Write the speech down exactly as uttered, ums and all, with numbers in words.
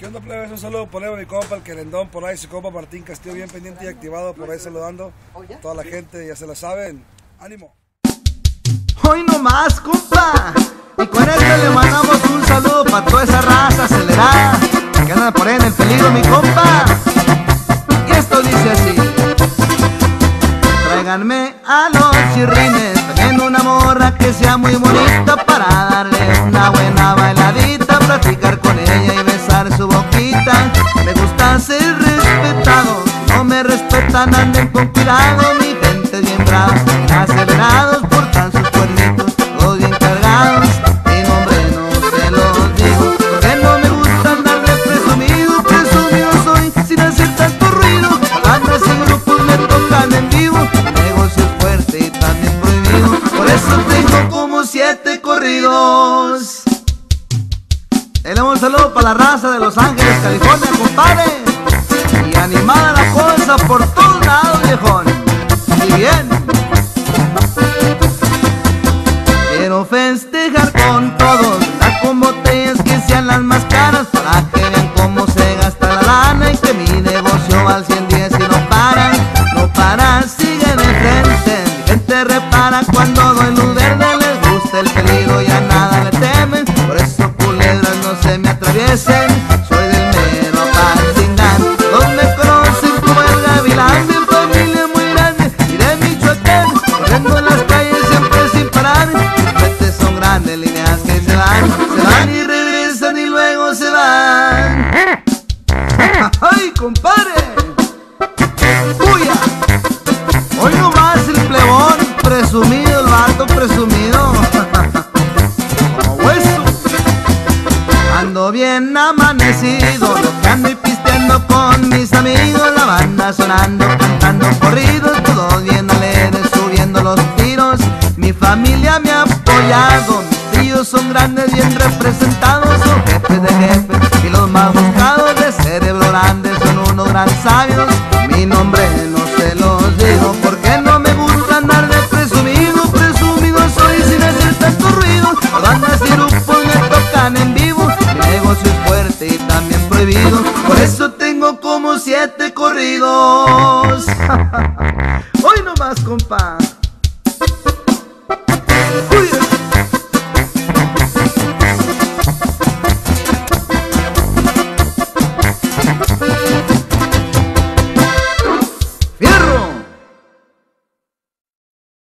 ¿Qué onda, plebes? Un saludo por mi compa, el querendón, por ahí su compa Martín Castillo, bien pendiente y activado, por ahí saludando a toda la gente, ya se la saben. ¡Ánimo! Hoy no más, compa. Y con esto le mandamos un saludo para toda esa raza acelerada que anda por ahí en el peligro, mi compa. Y esto dice así: tráiganme a los chirrines, también una morra que sea muy bonita para darle una buena bailadita, platicar con ella y besar su boquita. Me gusta ser respetado, no me respetan, anden con cuidado, mi gente bien brava, acelerados, portan sus cuernitos, todos bien cargados. Mi nombre no se los digo, porque no me gusta andar de presumido, presumido soy sin hacer tanto ruido. Bandas y grupos me tocan en vivo, el negocio es fuerte y también prohibido, por eso tengo como siete corridos. Le damos un saludo para la raza de Los Ángeles, California, compadre. Y animada la cosa por todos lados, viejón. Y bien, quiero festejar con todos, dar con botellas que sean las más caras, para que vean cómo se gasta la lana y que mi negocio va al cien diez y no para, no para, sigue de frente. Mi gente repara cuando doy luz verde, les gusta el peligro y a nada le temen, por eso culebras no se me atraviesen, soy del mero Patzingán. Todos me conocen como el Gavilán, mi familia muy grande y de Michoacán, corriendo en las calles siempre sin parar. Mis puentes son grandes líneas que se van, se van y regresan y luego se van. ¡Ay, compadre! ¡Puya! Hoy nomás el plebón presumido, el vato presumido. Como hueso. Ando bien amanecido, lo que ando y pisteando con mis amigos, la banda sonando, cantando corridos, todos bien alegres, subiendo los tiros. Mi familia me ha apoyado, mis tíos son grandes, bien representados, son jefes de jefes y los más buscados, de cerebro grande, son unos gran sabios. Mi nombre no se los digo, porque no me gusta andar de presumido, presumido soy sin hacer tanto ruido. Las bandas y grupos me tocan en vivo, mi negocio es fuerte y también prohibido, por eso tengo como siete corridos.